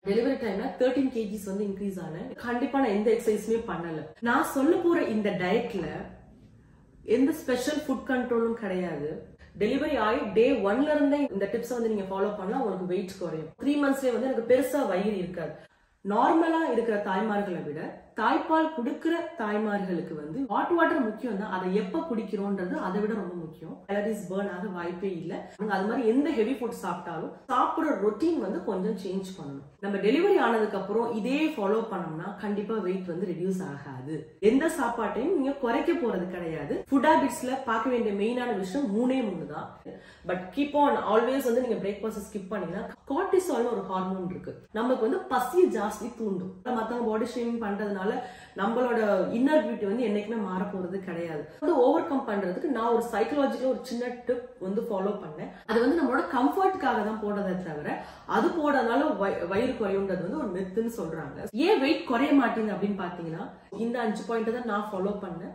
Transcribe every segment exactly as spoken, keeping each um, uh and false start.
Delivery டைம்ல thirteen kgs வந்து increase ஆனேன். கண்டிப்பா நான் எந்த எக்ஸசைஸுமே பண்ணல. நான் சொல்ல போற இந்த டயட்ல எந்த ஸ்பெஷல் ஃபுட் கண்ட்ரோலும் கிடையாது. டெலிவரி ஆகி டே ஒன்ல இருந்தே இந்த டிப்ஸ் வந்து நீங்க ஃபாலோ பண்ணா உங்களுக்கு வெயிட் குறையும். த்ரீ மந்த்ஸ்லயே வந்து எனக்கு பெருசா வயிறு இருக்காது. நார்மலா இருக்கிற தாய்மார்களை விட தாய்ப்பால் குடுக்கிற தாய்மார்களுக்கு வந்து ஹாட் வாட்டர் முக்கியம் தான். அதை எப்ப குடிக்கிறோம்ன்றது அதை விட ரொம்ப முக்கியம். கேலரிஸ் பர்ன் ஆக வாய்ப்பே இல்லை. அது மாதிரி எந்த ஹெவி ஃபுட் சாப்பிட்டாலும் சாப்பிடுற ரொட்டீன் வந்து கொஞ்சம் சேஞ்ச் பண்ணணும். நம்ம டெலிவரி ஆனதுக்கு அப்புறம் இதே ஃபாலோ பண்ணோம்னா கண்டிப்பா வெயிட் வந்து ரெடியூஸ் ஆகாது. எந்த சாப்பாட்டையும் நீங்க குறைக்க போறது கிடையாது. ஃபுட் ஹேபிட்ஸ்ல பார்க்க வேண்டிய மெயினான விஷயம் மூணே மூணு தான். பட் கீப் ஆன் ஆல்வேஸ் வந்து நீங்க பிரேக்ஃபாஸ்ட் ஸ்கிப் பண்ணீங்கன்னா கார்டிசால்னு ஒரு ஹார்மோன் இருக்கு. நமக்கு வந்து பசி ஜாஸ்தி தூண்டும். மத்தவங்க பாடி ஷேமிங் பண்றதுனால நம்மளோட இன்னர் பியூட்டி வந்து என்னைக்குமே மாற போறது கிடையாது. வந்து ஓவர் கம் பண்றதுக்கு நான் ஒரு சைக்கலாஜிக்கலா ஒரு சின்ன டிப் வந்து ஃபாலோ பண்ணேன். அது வந்து நம்மளோட கம்ஃபர்ட்டுக்காக தான் போடுறதை தவிர அது போடுறதுனால வயிறு குறையுன்றது வந்து ஒரு மித்துன்னு சொல்றாங்க. ஏன் வெயிட் குறைய மாட்டீங்க அப்படின்னு பாத்தீங்கன்னா இந்த அஞ்சு பாயிண்ட் தான் நான் ஃபாலோ பண்ணேன்.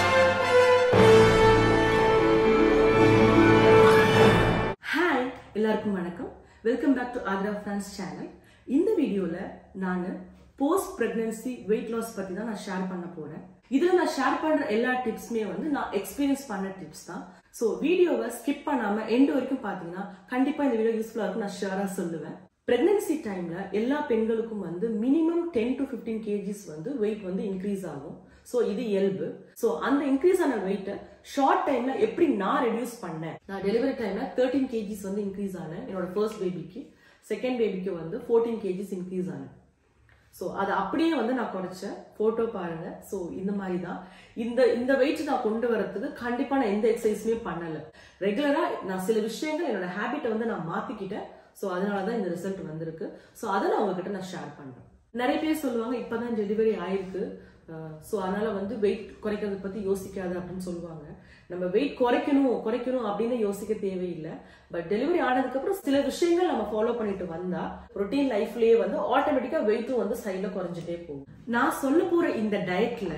ஹாய், எல்லாருக்கும் வணக்கம். Welcome back to Agra France channel. இந்த வீடியோல நான் போஸ்ட் பிரெக்னன்சி வெயிட் லாஸ் பத்தி தான் நான் ஷேர் பண்ண போறேன். இதுல நான் ஷேர் பண்ற எல்லா டிப்ஸ்மே வந்து நான் எக்ஸ்பீரியன்ஸ் பண்ண டிப்ஸ் தான். சோ வீடியோவை ஸ்கிப் பண்ணாம எண்ட் வரைக்கும் பாத்தீங்கன்னா கண்டிப்பா இந்த வீடியோ யூஸ்ஃபுல்லா இருக்கும் நான் ஷேரா சொல்லுவேன். பிரெக்னன்சி டைம்ல எல்லா பெண்களுக்கும் வந்து minimum ten to fifteen KGs வந்து வெயிட் வந்து இன்க்ரீஸ் ஆகும். சோ இது இயல்பு. சோ அந்த இன்க்ரீஸ் ஆன வெயிட்ட ஷார்ட் டைம்ல எப்படி நான் ரெடியூஸ் பண்ணேன். நான் டெலிவரி டைம்ல தேர்ட்டீன் கேஜிஸ் வந்து இன்க்ரீஸ் ஆனேன். என்னோட ஃபர்ஸ்ட் பேபிக்கு. செகண்ட் பேபிக்கு வந்து ஃபோர்டீன் கேஜிஸ் இன்க்ரீஸ் ஆனேன். சோ அது அப்படியே வந்து நான் குறைச்சேன். போட்டோ பாருங்க. சோ இந்த மாதிரி தான் இந்த இந்த வெயிட் நான் கொண்டு வரதுக்கு கண்டிப்பா நான் எந்த எக்ஸசைஸுமே பண்ணல. ரெகுலரா நான் சில விஷயங்கள் என்னோட ஹேபிட்டை வந்து நான் மாத்திக்கிட்டேன். சோ அதனாலதான் இந்த ரிசல்ட் வந்திருக்கு. சோ அதை நான் உங்ககிட்ட நான் ஷேர் பண்றேன். நிறைய பேர் சொல்லுவாங்க இப்பதான் டெலிவரி ஆயிருக்கு, சோ அதனால வந்து வெயிட் குறைக்கிறத பத்தி யோசிக்காது அப்படின்னு சொல்லுவாங்க. நம்ம வெயிட் குறைக்கணும் குறைக்கணும் அப்படின்னு யோசிக்க தேவையில்லை. பட் டெலிவரி ஆனதுக்கு அப்புறம் சில விஷயங்கள் நம்ம ஃபாலோ பண்ணிட்டு வந்தா ரொட்டீன் லைஃப்லயே வந்து ஆட்டோமேட்டிக்கா வெயிட்டும் வந்து சைட்ல குறைஞ்சிட்டே போகும். நான் சொல்ல போற இந்த டயட்ல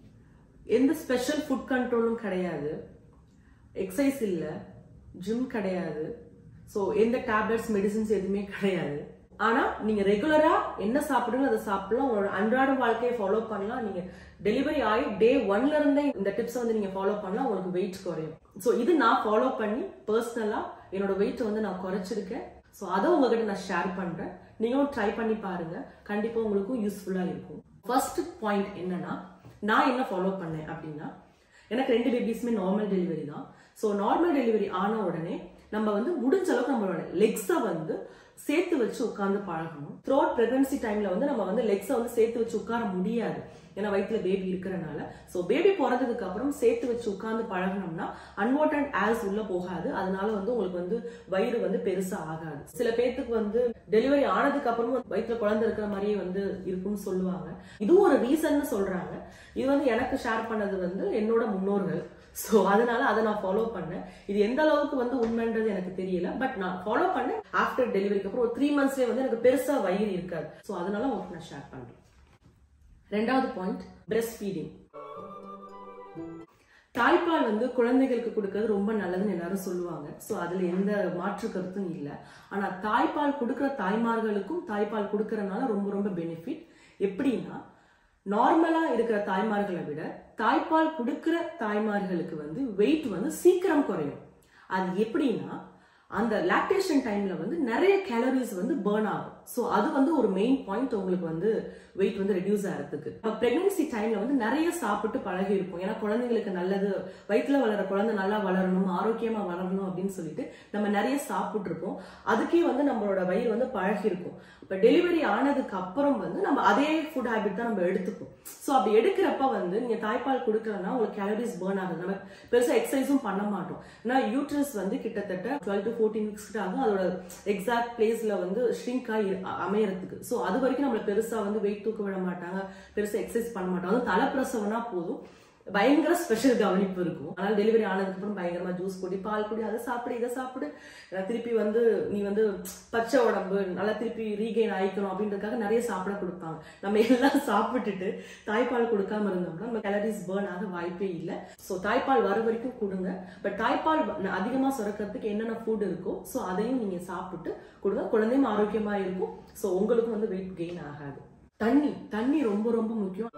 எந்த ஸ்பெஷல் ஃபுட் கண்ட்ரோலும் கிடையாது. எக்ஸசைஸ் இல்ல, ஜிம் கிடையாது. சோ எந்த டேப்லெட்ஸ் மெடிசின்ஸ் எதுவுமே கிடையாது. ஆனா நீங்க ரெகுலரா என்ன சாப்பிடுங்க அதை சாப்பிடலாம். உங்களோட அன்றாட வாழ்க்கையை ஃபாலோ பண்ணலாம். நீங்க டெலிவரி ஆகி டே ஒன்ல இருந்தே இந்த டிப்ஸ் வந்து நீங்க ஃபாலோ பண்ணலாம். உங்களுக்கு வெயிட் குறையும். சோ இது நான் ஃபாலோ பண்ணி பர்சனலா என்னோட வெயிட் வந்து நான் குறைச்சிருக்கேன். சோ அதை உங்ககிட்ட நான் ஷேர் பண்றேன். நீங்களும் ட்ரை பண்ணி பாருங்க. கண்டிப்பா உங்களுக்கும் யூஸ்ஃபுல்லா இருக்கும். ஃபர்ஸ்ட் பாயிண்ட் என்னன்னா, நான் என்ன ஃபாலோ பண்ணேன் அப்படின்னா, எனக்கு ரெண்டு பேபிஸ்மே நார்மல் டெலிவரி தான். சோ நார்மல் டெலிவரி ஆன உடனே நம்ம வந்து முடிஞ்ச அளவுக்கு நம்மளோட லெக்ஸ வந்து சேர்த்து வச்சு உட்கார்ந்து பழகணும். த்ரூ அவுட் பிரெக்னன்சி டைம்ல வந்து நம்ம வந்து லெக்ஸ வந்து சேர்த்து வச்சு உட்கார முடியாது. ஏன்னா வயிற்றுல பேபி இருக்கிறனால. சோ பேபி பிறந்ததுக்கு அப்புறம் சேர்த்து வச்சு உட்கார்ந்து பழகணும்னா அன்வான்டட் ஏர்ஸ் உள்ள போகாது. அதனால வந்து உங்களுக்கு வந்து வயிறு வந்து பெருசா ஆகாது. சில பேருக்கு வந்து டெலிவரி ஆனதுக்கு அப்புறமும் வயிற்றுல குழந்தை இருக்கிற மாதிரியே வந்து இருக்கும்னு சொல்லுவாங்க. இதுவும் ஒரு ரீசன் சொல்றாங்க. இது வந்து எனக்கு ஷேர் பண்ணது வந்து என்னோட முன்னோர்கள். சோ அதனால அதை நான் ஃபாலோ பண்ணேன். இது எந்த அளவுக்கு வந்து உண்மைன்றது எனக்கு தெரியல. பட் நான் ஃபாலோ பண்ணேன். ஆஃப்டர் டெலிவரிக்கு அப்புறம் ஒரு த்ரீ மந்த்ஸ்லயே வந்து எனக்கு பெருசா வயிறு இருக்காது. சோ அதனால உங்களுக்கு நான் ஷேர் பண்றேன். ரெண்டாவது பாயிண்ட், பிரஸ்ட் ஃபீடிங். தாய்ப்பால் வந்து குழந்தைகளுக்கு கொடுக்கறது ரொம்ப நல்லதுன்னு எல்லாரும் சொல்லுவாங்க. சோ அதுல எந்த மாற்று கருத்தும் இல்லை. ஆனா தாய்ப்பால் கொடுக்கிற தாய்மார்களுக்கும் தாய்ப்பால் கொடுக்கறதுனால ரொம்ப ரொம்ப பெனிஃபிட். எப்படின்னா, நார்மலா இருக்கிற தாய்மார்களை விட தாய்ப்பால் கொடுக்கிற தாய்மார்களுக்கு வந்து வெயிட் வந்து சீக்கிரம் குறையும். அது எப்படின்னா, அந்த லாக்டேஷன் டைம்ல வந்து நிறைய கேலரிஸ் வந்து பர்ன் ஆகும். சோ அது வந்து ஒரு மெயின் பாயிண்ட் உங்களுக்கு வந்து வெயிட் வந்து ரெடியூஸ் ஆகிறதுக்கு. பிரெக்னன்சி டைம்ல வந்து நிறைய சாப்பிட்டு பழகி இருப்போம். ஏன்னா குழந்தைங்களுக்கு நல்லது, வயிற்றுல வளர குழந்தை நல்லா வளரணும், ஆரோக்கியமா வளரணும் அப்படின்னு சொல்லிட்டு நம்ம நிறைய சாப்பிட்டு இருப்போம். அதுக்கே வந்து நம்மளோட வயிறு வந்து பழகி இருக்கும். இப்ப டெலிவரி ஆனதுக்கு அப்புறம் வந்து நம்ம அதே ஃபுட் ஹேபிட் தான் நம்ம எடுத்துப்போம். சோ அப்படி எடுக்கிறப்ப வந்து நீங்க தாய்ப்பால் கொடுக்கறதுனா உங்களுக்கு கேலரிஸ் பர்ன் ஆகுது. நம்ம பெருசா எக்ஸசைஸும் பண்ண மாட்டோம். ஏன்னா யூட்ரஸ் வந்து கிட்டத்தட்ட டுவெல் டு ஃபோர்டீன் வீக்ஸ் ஆகும் அதோட எக்ஸாக்ட் பிளேஸ்ல வந்து ஷ்ரிங்க் ஆகி அமையறதுக்கு. சோ அது வரைக்கும் நம்மள பெருசா வந்து வெயிட் தூக்க விட மாட்டாங்க, பெருசா எக்ஸசைஸ் பண்ண மாட்டாங்க. அது தலைப்பிரசவனா போதும் பயங்கர ஸ்பெஷல் கவனிப்பு இருக்கும். அதனால டெலிவரி ஆனதுக்கு அப்புறம் பயங்கரமா ஜூஸ் குடி, பால் குடி, அதை சாப்பிடு, இதை சாப்பிடு, திருப்பி வந்து நீ வந்து பச்சை உடம்பு நல்லா திருப்பி ரீகெயின் ஆயிக்கணும் அப்படின்றதுக்காக நிறைய சாப்பிட கொடுப்பாங்க. நம்ம எல்லாம் சாப்பிட்டுட்டு தாய்ப்பால் கொடுக்காம இருந்தோம்னா நம்ம கேலரிஸ் பர்ன் ஆக வாய்ப்பே இல்லை. ஸோ தாய்ப்பால் வர வரைக்கும் கொடுங்க. பட் தாய்ப்பால் அதிகமா சுரக்கிறதுக்கு என்னென்ன ஃபுட் இருக்கோ ஸோ அதையும் நீங்க சாப்பிட்டு கொடுங்க. குழந்தையும் ஆரோக்கியமா இருக்கும். ஸோ உங்களுக்கும் வந்து வெயிட் கெயின் ஆகாது. தண்ணி தண்ணி ரொம்ப ரொம்ப முக்கியம்.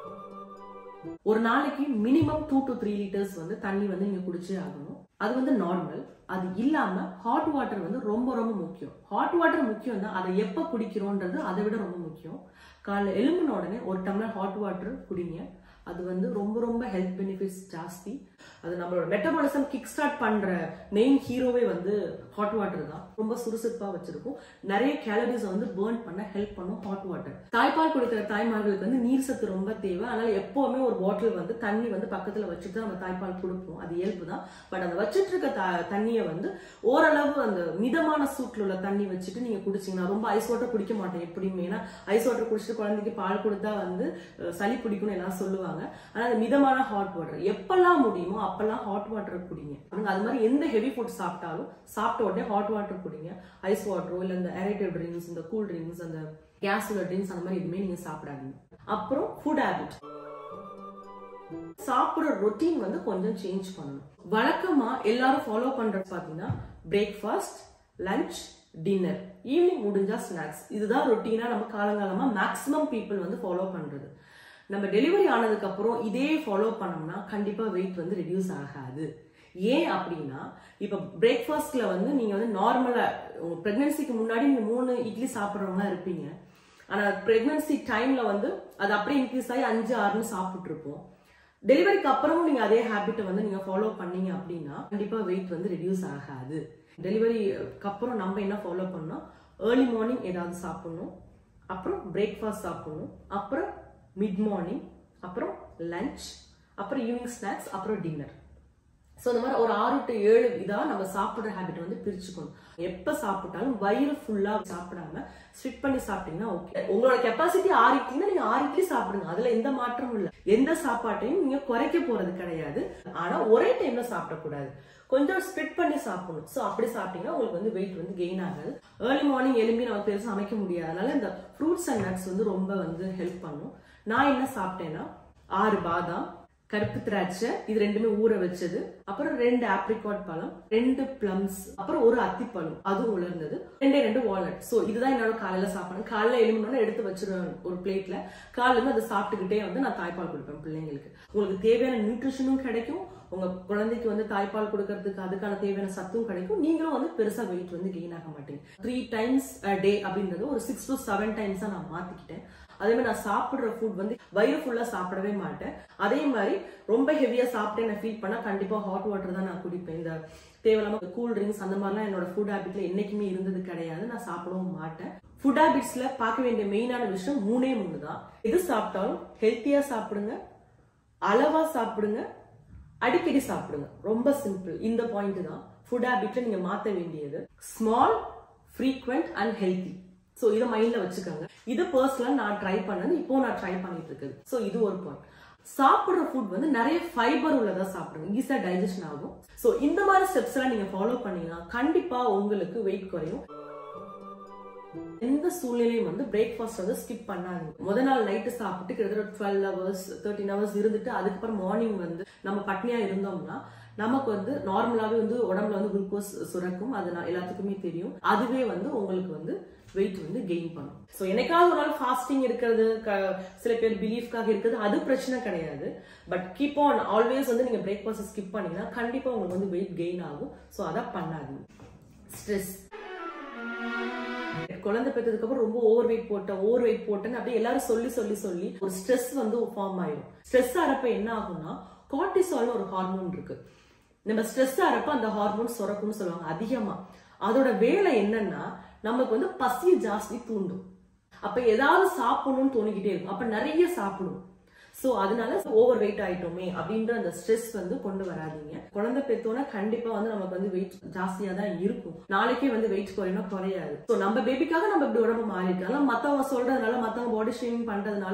ஒரு நாளைக்கு minimum two to three litres வந்து தண்ணி வந்து நீங்க குடிச்சே ஆகணும். அது வந்து நார்மல். அது இல்லாம ஹாட் வாட்டர் வந்து ரொம்ப ரொம்ப முக்கியம். ஹாட் வாட்டர் முக்கியம் தான், அதை எப்ப குடிக்கிறோன்றது அதை விட ரொம்ப முக்கியம். காலைல எழும்பின உடனே ஒரு டம்ளர் ஹாட் வாட்டர் குடிங்க. அது வந்து ரொம்ப ரொம்ப ஹெல்த் பெனிஃபிட்ஸ் ஜாஸ்தி. அது நம்மளோட மெட்டபாலிசம் கிக் ஸ்டார்ட் பண்ற மெயின் ஹீரோவே வந்து ஹாட் வாட்டர் தான். ரொம்ப சுறுசுறுப்பா வச்சிருக்கும். நிறைய கேலரிஸ் வந்து பர்ன் பண்ண ஹெல்ப் பண்ணும் ஹாட் வாட்டர். தாய்ப்பால் கொடுக்கிற தாய்மார்களுக்கு வந்து நீர் சத்து ரொம்ப தேவை. அதனால எப்பவுமே ஒரு பாட்டில் வந்து தண்ணி வந்து பக்கத்துல வச்சுட்டு நம்ம தாய்ப்பால் கொடுப்போம். அது இயல்பு தான். பட் அந்த வச்சுட்டு இருக்க தண்ணியை வந்து ஓரளவு அந்த மிதமான சூட்ல உள்ள தண்ணி வச்சுட்டு நீங்க குடிச்சீங்கன்னா, ரொம்ப ஐஸ் வாட்டர் குடிக்க மாட்டேன் எப்படியுமே. ஏன்னா ஐஸ் வாட்டர் குடிச்சிட்டு குழந்தைக்கு பால் கொடுத்தா வந்து சளி பிடிக்கும்னு எல்லாம் சொல்லுவாங்க. அதனால மிதமான ஹாட் வாட்டர் எப்பெல்லாம் முடியுமோ அப்பெல்லாம் ஹாட் வாட்டர் குடிங்க. அது மாதிரி எந்த ஹெவி ஃபுட் சாப்பிட்டாலும் சாப்பிட்ட உடனே ஹாட் வாட்டர் குடிங்க. ஐஸ் வாட்டரோ இல்ல இந்த ஏரேட்டட் ட்ரிங்க்ஸ், இந்த கூல் ட்ரிங்க்ஸ், அந்த கேஸ் உள்ள ட்ரிங்க்ஸ் அந்த மாதிரி எதுவுமே நீங்க சாப்பிடாதீங்க. அப்புறம் ஃபுட் ஹேபிட், சாப்பிடுற ரொட்டீன் வந்து கொஞ்சம் சேஞ்ச் பண்ணணும். வழக்கமா எல்லாரும் ஃபாலோ பண்றது பாத்தீங்கன்னா பிரேக்ஃபாஸ்ட், லஞ்ச், டின்னர், ஈவினிங் முடிஞ்சா ஸ்நாக்ஸ். இதுதான் ரொட்டீனா நம்ம காலங்காலமா மேக்சிமம் பீப்புள் வந்து ஃபாலோ பண்றது. நம்ம டெலிவரி ஆனதுக்கு அப்புறம் இதே ஃபாலோ பண்ணோம்னா கண்டிப்பா வெயிட் வந்து ரெடியூஸ் ஆகாது. ஏன் அப்படின்னா, இப்ப பிரேக்ஃபாஸ்ட்ல வந்து நீங்க வந்து நார்மலா உங்க பிரெக்னன்சிக்கு முன்னாடி நீங்க மூணு இட்லி சாப்பிட்றவங்களா இருப்பீங்க. ஆனா பிரெக்னன்சி டைம்ல வந்து அது அப்படியே இன்க்ரீஸ் ஆகி அஞ்சு ஆறுன்னு சாப்பிட்டு இருப்போம். டெலிவரிக்கு அப்புறமும் நீங்க அதே ஹேபிட்டை வந்து நீங்க ஃபாலோ பண்ணீங்க அப்படின்னா கண்டிப்பா வெயிட் வந்து ரெடியூஸ் ஆகாது. டெலிவரிக்கு அப்புறம் நம்ம என்ன ஃபாலோ பண்ணோம், ஏர்லி மார்னிங் ஏதாவது சாப்பிடணும், அப்புறம் பிரேக்ஃபாஸ்ட் சாப்பிடணும், அப்புறம் மிட் மார்னிங், அப்புறம் லஞ்ச், அப்புறம் ஈவினிங் ஸ்நாக்ஸ், அப்புறம் டின்னர். ஸோ இந்த மாதிரி ஒரு ஆறு டு ஏழு இதா நம்ம சாப்பிட்ற ஹேபிட் வந்து பிரிச்சுக்கணும். எப்ப சாப்பிட்டாலும் வயிறு ஃபுல்லா சாப்பிடாம ஸ்ட்ரிக் பண்ணி சாப்பிட்டீங்கன்னா ஓகே. உங்களோட கெப்பாசிட்டி ஆறு இட்லினா நீங்க ஆறு இட்லி சாப்பிடுங்க. அதுல எந்த மாற்றமும் இல்லை. எந்த சாப்பாட்டையும் நீங்க குறைக்க போறது கிடையாது. ஆனா ஒரே டைம்ல சாப்பிடக்கூடாது, கொஞ்சம் ஸ்ப்ளிட் பண்ணி சாப்பிடணும். ஸோ அப்படி சாப்பிட்டீங்கன்னா உங்களுக்கு வந்து வெயிட் வந்து கெயின் ஆகாது. ஏர்லி மார்னிங் எழும்பி நம்ம பெருசாக சமைக்க முடியாது. அதனால இந்த ஃப்ரூட்ஸ் அண்ட் நட்ஸ் வந்து ரொம்ப வந்து ஹெல்ப் பண்ணும். நான் என்ன சாப்பிட்டேன்னா ஆறு பாதாம், கருப்பு திராட்சை, இது ரெண்டுமே ஊற வச்சது, அப்புறம் ரெண்டு ஆப்ரிகாட் பழம், ரெண்டு பிளம்ஸ், அப்புறம் ஒரு அத்திப்பழம் அதுவும் உலர்ந்தது, ரெண்டே ரெண்டு வால்நட். சோ இதுதான் என்னோட காலையில சாப்பிடணும். காலையில எழுந்தோன்னு எடுத்து வச்சிருவேன் ஒரு பிளேட்ல. காலையில அதை சாப்பிட்டுக்கிட்டே வந்து நான் தாய்ப்பால் கொடுப்பேன் பிள்ளைங்களுக்கு. உங்களுக்கு தேவையான நியூட்ரிஷனும் கிடைக்கும், உங்க குழந்தைக்கு வந்து தாய்ப்பால் கொடுக்கறதுக்கு அதுக்கான தேவையான சத்தும் கிடைக்கும். நீங்களும் வந்து பெருசா வெயிட் வந்து கெயின் ஆக மாட்டீங்க. த்ரீ டைம்ஸ் டே அப்படின்றது ஒரு சிக்ஸ் டு செவன் டைம்ஸா நான் மாத்திக்கிட்டேன். அதே மாதிரி நான் சாப்பிடுற ஃபுட் வந்து வயிறு ஃபுல்லா சாப்பிடவே மாட்டேன். அதே மாதிரி ரொம்ப ஹெவியா சாப்பிட்டேன் நான் ஃபீல் பண்ணா கண்டிப்பா ஹாட் வாட்டர் தான் நான் குடிப்பேன். இந்த தேவையில்லாம கூல் ட்ரிங்க்ஸ் அந்த மாதிரிலாம் என்னோட ஃபுட் ஹேபிட்ல என்னைக்குமே இருந்தது கிடையாது. நான் சாப்பிடவும் மாட்டேன். ஃபுட் ஹேபிட்ஸ்ல பார்க்க வேண்டிய மெயினான விஷயம் மூணே மூணு தான். எது சாப்பிட்டாலும் ஹெல்த்தியா சாப்பிடுங்க, அளவா சாப்பிடுங்க, அடிக்கடி சாப்பிடுங்க. ரொம்ப சிம்பிள். இந்த பாயிண்ட் தான் ஃபுட் ஹேபிட்ல நீங்க மாத்த வேண்டியது. Small, frequent and healthy. So இதை மைண்ட்ல வச்சுக்கோங்க. இது பர்சனலா நான் ட்ரை பண்ணது, இப்போ நான் ட்ரை பண்ணிட்டு இருக்குது. சோ இது ஒரு பாயிண்ட். சாப்பிடுற ஃபுட் வந்து நிறைய ஃபைபர் உள்ளதா சாப்பிடுங்க, ஈஸியா டைஜஷன் ஆகும். சோ இந்த மாதிரி ஸ்டெப்ஸ் எல்லாம் நீங்க ஃபாலோ பண்ணீங்கன்னா கண்டிப்பா உங்களுக்கு வெயிட் குறையும். எந்த சூழ்நிலையும் வந்து பிரேக்ஃபாஸ்ட் வந்து ஸ்கிப் பண்ணாதீங்க. முதல் நாள் நைட்டு சாப்பிட்டு கிட்டத்தட்ட டுவெல் ஹவர்ஸ் தேர்ட்டின் ஹவர்ஸ் இருந்துட்டு அதுக்கப்புறம் மார்னிங் வந்து நம்ம பட்னியா இருந்தோம்னா நமக்கு வந்து நார்மலாவே வந்து உடம்புல வந்து குளுக்கோஸ் சுரக்கும். அது எல்லாத்துக்குமே தெரியும். அதுவே வந்து உங்களுக்கு வந்து வெயிட் வந்து கெயின் பண்ணும். சோ என்னைக்காவது ஒரு நாள் ஃபாஸ்டிங் இருக்கிறது, சில பேர் பிலீஃப்காக இருக்கிறது, அது பிரச்சனை கிடையாது. பட் கீப் ஆன் ஆல்வேஸ் வந்து நீங்க பிரேக்ஃபாஸ்ட் ஸ்கிப் பண்ணீங்கன்னா கண்டிப்பா உங்களுக்கு வந்து வெயிட் கெயின் ஆகும். சோ அதை பண்ணாதீங்க. ஸ்ட்ரெஸ், குழந்தை பெற்றதுக்கு அப்புறம் ரொம்ப ஓவர் வெயிட் போட்டேன் ஓவர் வெயிட் போட்டேன்னு அப்படியே எல்லாரும் சொல்லி சொல்லி சொல்லி ஒரு ஸ்ட்ரெஸ் வந்து ஃபார்ம் ஆயிடும். ஸ்ட்ரெஸ் ஆறப்ப என்ன ஆகும்னா கார்டிசால்னு ஒரு ஹார்மோன் இருக்கு. நம்ம ஸ்ட்ரெஸ் ஆறப்ப அந்த ஹார்மோன் சுரக்கும்னு சொல்லுவாங்க அதிகமா. அதோட வேலை என்னன்னா நமக்கு வந்து பசி ஜாஸ்தி தூண்டும். அப்ப ஏதாவது சாப்பிடணும்னு தோணிக்கிட்டே இருக்கும். அப்ப நிறைய சாப்பிடும். சோ அதனால ஓவர் வெயிட் ஆயிட்டோமே அப்படின்ற அந்த ஸ்ட்ரெஸ் வந்து கொண்டு வராதீங்க. குழந்தை பெத்தோன்னா கண்டிப்பா வந்து நமக்கு வந்து வெயிட் ஜாஸ்தியா தான் இருக்கும். நாளைக்கே வந்து வெயிட் குறையணும் குறையாது. சோ நம்ம பேபிக்காக நம்ம இப்படி உடம்பு மாறி இருக்கலாம். மத்தவங்க சொல்றதுனால, மத்தவங்க பாடி ஷேமிங் பண்றதுனால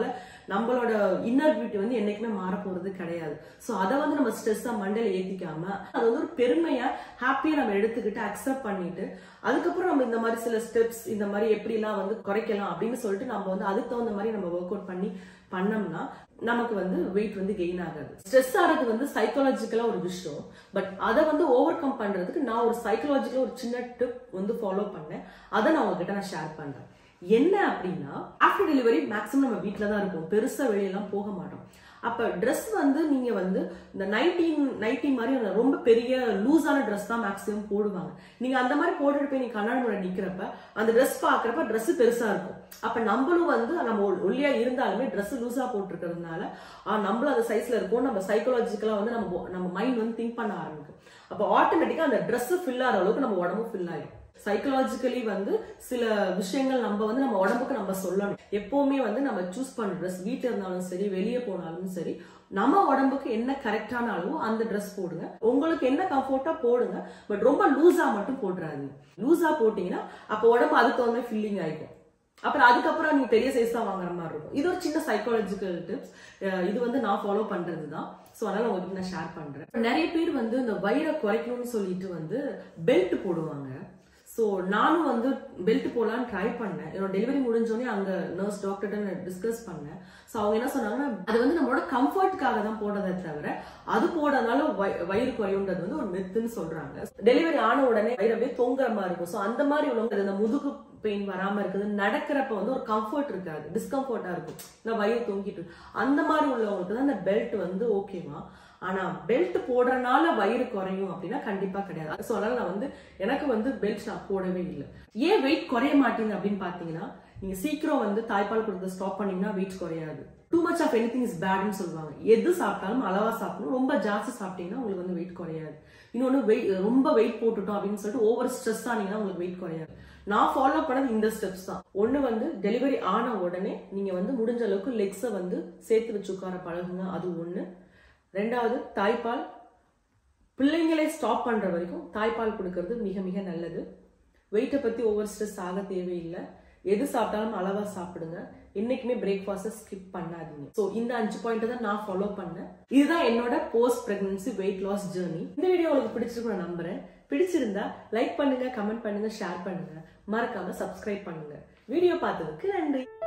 நம்மளோட இன்னர் பியூட்டி வந்து என்னைக்குமே மாற போறது கிடையாது. சோ அதை வந்து நம்ம ஸ்ட்ரெஸ்ஸா மண்டையில ஏத்திக்காம அது வந்து ஒரு பெருமையா ஹாப்பியா நம்ம எடுத்துக்கிட்டு அக்செப்ட் பண்ணிட்டு அதுக்கப்புறம் நம்ம இந்த மாதிரி சில ஸ்டெப்ஸ் இந்த மாதிரி எப்படி எல்லாம் வந்து குறைக்கலாம் அப்படின்னு சொல்லிட்டு நம்ம வந்து அதுக்கு தகுந்த மாதிரி நம்ம ஒர்க் அவுட் பண்ணி பண்ணோம்னா நமக்கு வந்து வெயிட் வந்து கெயின் ஆகாது. ஸ்ட்ரெஸ் ஆறது வந்து சைக்காலஜிக்கலா ஒரு விஷயம். பட் அதை வந்து ஓவர் கம் பண்றதுக்கு நான் ஒரு சைக்காலஜிக்கலா ஒரு சின்ன டிப் வந்து ஃபாலோ பண்ணேன். அதை நான் உங்ககிட்ட நான் ஷேர் பண்றேன். என்ன அப்படின்னா, ஆஃப்டர் டெலிவரி மேக்ஸிமம் நம்ம வீட்டுல தான் இருப்போம், பெருசா வெளியெல்லாம் போக மாட்டோம். அப்ப ட்ரெஸ் வந்து நீங்க வந்து இந்த நைன்டீன் நைன்டி மாதிரி ரொம்ப பெரிய லூஸான ட்ரெஸ் தான் மேக்ஸிமம் போடுவாங்க. நீங்க அந்த மாதிரி போட்டுட்டு போய் நீங்க கண்ணாடி முன்னாடி நிக்கிறப்ப அந்த ட்ரெஸ் பாக்குறப்ப ட்ரெஸ் பெருசா இருக்கும். அப்ப நம்மளும் வந்து நம்ம ஒல்லியா இருந்தாலுமே ட்ரெஸ் லூஸா போட்டுருக்கிறதுனால நம்மளும் அந்த சைஸ்ல இருக்கும். நம்ம சைக்காலஜிக்கலா வந்து நம்ம நம்ம மைண்ட் வந்து திங்க் பண்ண ஆரம்பிக்கும். அப்ப ஆட்டோமேட்டிக்கா அந்த ட்ரெஸ் ஃபில் ஆகிற அளவுக்கு நம்ம உடம்பு ஃபில் ஆயிடும். சைக்கலாஜிக்கலி வந்து சில விஷயங்கள் நம்ம வந்து நம்ம உடம்புக்கு நம்ம சொல்லணும். எப்பவுமே வந்து நம்ம சூஸ் பண்ண ட்ரெஸ் வீட்டுல இருந்தாலும் சரி வெளியே போனாலும் சரி நம்ம உடம்புக்கு என்ன கரெக்டான அளவோ அந்த ட்ரெஸ் போடுங்க. உங்களுக்கு என்ன கம்ஃபர்ட்டா போடுங்க. பட் ரொம்ப லூஸா மட்டும் போட்டுறாதீங்க. லூஸா போட்டீங்கன்னா அப்ப உடம்பு அதுக்கு வந்து ஃபில்லிங் ஆயிடும். அப்புறம் அதுக்கப்புறம் நீங்க பெரிய சைஸ் தான் வாங்குற மாதிரி இருக்கும். இது ஒரு சின்ன சைக்காலஜிக்கல் டிப்ஸ். இது வந்து நான் ஃபாலோ பண்றதுதான். சோ அதனால உங்களுக்கு நான் ஷேர் பண்றேன். நிறைய பேர் வந்து இந்த வயிறை குறைக்கணும்னு சொல்லிட்டு வந்து பெல்ட் போடுவாங்க. சோ நானும் வந்து பெல்ட் போடலான்னு ட்ரை பண்ணேன். என்னோட டெலிவரி முடிஞ்சோடனே அங்க நர்ஸ் டாக்டர்கிட்ட டிஸ்கஸ் பண்ணேன். சோ அவங்க என்ன சொன்னாங்கன்னா, அது வந்து நம்மளோட கம்ஃபர்ட்காக தான் போடுறதை தவிர அது போடுறதுனால வயிறு குறையுன்றது வந்து ஒரு மித்துன்னு சொல்றாங்க. டெலிவரி ஆன உடனே வயிறு அப்படியே தொங்குற மாதிரி இருக்கும். சோ அந்த மாதிரி உள்ளவங்க இந்த முதுகு பெயின் வராம இருக்குது, நடக்கிறப்ப வந்து ஒரு கம்ஃபர்ட் இருக்காது, டிஸ்கம்ஃபர்ட்டா இருக்கும், இந்த வயிறு தொங்கிட்டு. அந்த மாதிரி உள்ளவங்களுக்கு தான் இந்த பெல்ட் வந்து ஓகேவா. ஆனா பெல்ட் போடுறதுனால வயிறு குறையும் அப்படின்னா கண்டிப்பா கிடையாது. சோ அதனால நான் வந்து எனக்கு வந்து பெல்ட் நான் போடவே இல்லை. ஏன் வெயிட் குறைய மாட்டேங்குது அப்படின்னு பாத்தீங்கன்னா, நீங்க சீக்கிரம் வந்து தாய்ப்பால் கொடுத்து ஸ்டாப் பண்ணீங்கன்னா வெயிட் குறையாது. Too much of anything is பேட்னு சொல்லுவாங்க. எது சாப்பிட்டாலும் அளவா சாப்பிடணும். ரொம்ப ஜாஸ்தி சாப்பிட்டீங்கன்னா உங்களுக்கு வந்து வெயிட் குறையாது. இன்னொன்னு வெயிட் ரொம்ப வெயிட் போட்டுட்டோம் அப்படின்னு சொல்லிட்டு ஓவர் ஸ்ட்ரெஸ் ஆனீங்கன்னா உங்களுக்கு வெயிட் குறையாது. நான் ஃபாலோ பண்ணது இந்த ஸ்டெப்ஸ் தான். ஒண்ணு வந்து டெலிவரி ஆன உடனே நீங்க வந்து முடிஞ்ச அளவுக்கு லெக்ஸை வந்து சேர்த்து வச்சு உட்கார பழகுங்க. அது ஒண்ணு. ரெண்டாவது, தாய்ப்பால் பிள்ளைங்களே ஸ்டாப் பண்ற வரைக்கும் தாய்ப்பால் கொடுக்கறது மிக மிக நல்லது. வெயிட்டை பத்தி ஓவர் ஸ்ட்ரெஸ் ஆக தேவையில்லை. எது சாப்பிட்டாலும் அளவா சாப்பிடுங்க. என்னைக்குமே பிரேக்ஃபாஸ்ட் ஸ்கிப் பண்ணாதீங்க. சோ இந்த அஞ்சு பாயிண்ட் தான் நான் ஃபாலோ பண்ணேன். இதுதான் என்னோட post pregnancy weight loss journey. இந்த வீடியோ உங்களுக்கு பிடிச்சிருக்கும் நான் நம்புறேன். பிடிச்சிருந்தா லைக் பண்ணுங்க, கமெண்ட் பண்ணுங்க, ஷேர் பண்ணுங்க, மறக்காம சப்ஸ்கிரைப் பண்ணுங்க. வீடியோ பார்த்ததுக்கு நன்றி.